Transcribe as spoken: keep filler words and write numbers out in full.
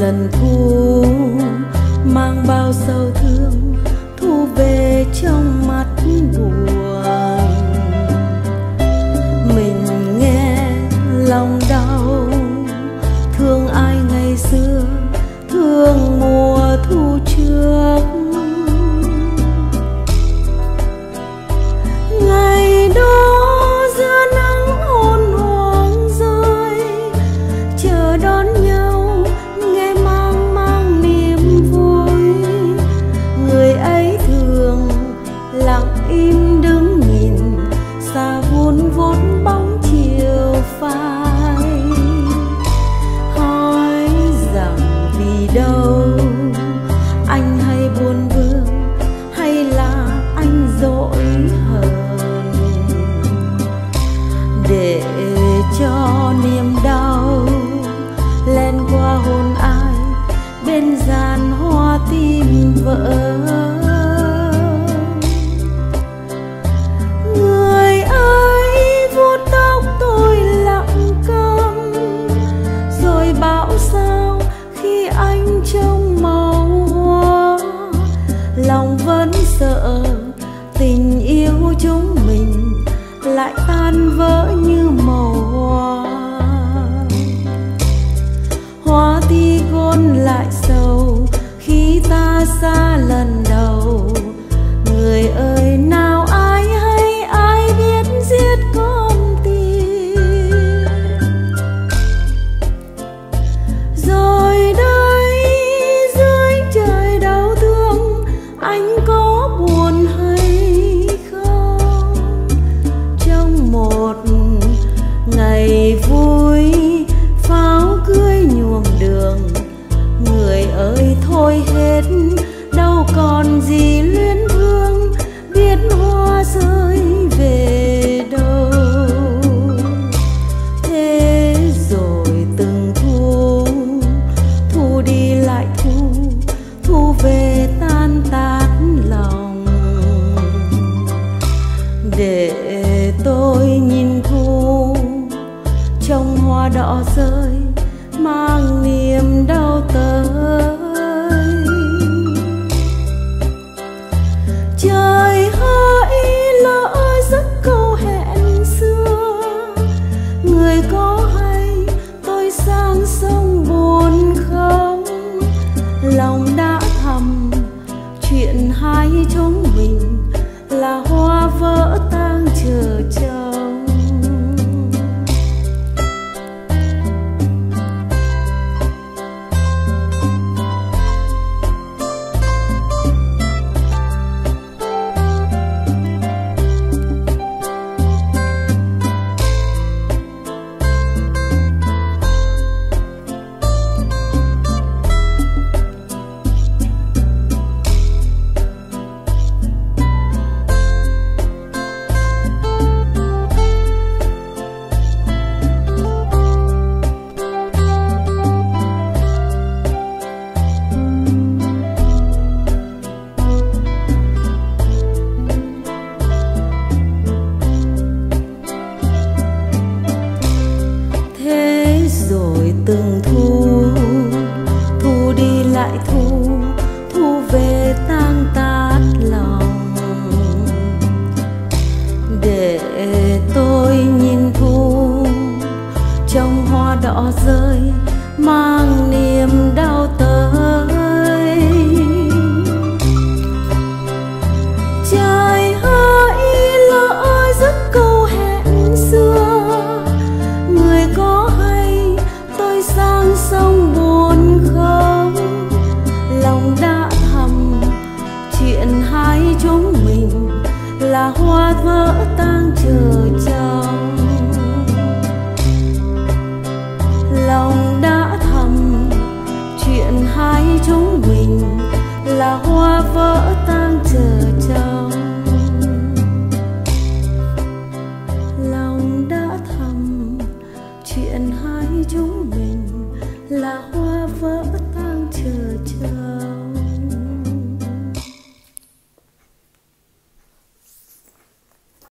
lần thu mang bao sầu thương, thu về trong mắt buồn. Mình nghe lòng đau, thương ai ngày xưa, thương mùa thu trước. Ngày đó giữa nắng hôn hoàng rơi, chờ đón nhau nghe mang mang niềm vui. Người ấy thường lặng im đứng nhìn, xa vun vút bóng chiều phai. Hỏi rằng vì đâu anh hay buồn vương, hay là anh dỗi hờn, để cho niềm đau len qua hồn ai bên giàn hoa tim vỡ. Người ấy vuốt tóc tôi lặng câm, rồi bảo sao khi anh trông màu hoa. Lòng vẫn sợ tình yêu chúng mình lại tan vỡ như màu hoa. Hoa thì gôn lại sầu khi ta xa lần đầu. Người ơi nào ai hay ai biết giết con tim. Rồi đây dưới trời đau thương, anh có buồn hay không? Trong một ngày vui pháo cưới nhuộm đường, người ơi thôi hết đâu còn gì luyến thương, biết hoa rơi về đâu. Thế rồi từng thu, thu đi lại thu, thu về tan tát lòng. Để tôi nhìn thu trong hoa đỏ rơi, mang niềm đau tới. Trời hỡi lỡ giấc câu hẹn xưa, người có hay tôi sang sông buồn không? Lòng đã thầm chuyện hai chúng mình là hoa vỡ tang chờ chồng. Từng thu, thu đi lại thu, thu về tan tát lòng. Để tôi nhìn thu trong hoa đỏ rơi, mang niềm đau tới. Trời hỡi lỡ giấc câu hẹn xưa, người có hay tôi sang sông buồn không? Lòng đã thầm chuyện hai chúng mình là hoa vỡ tang chờ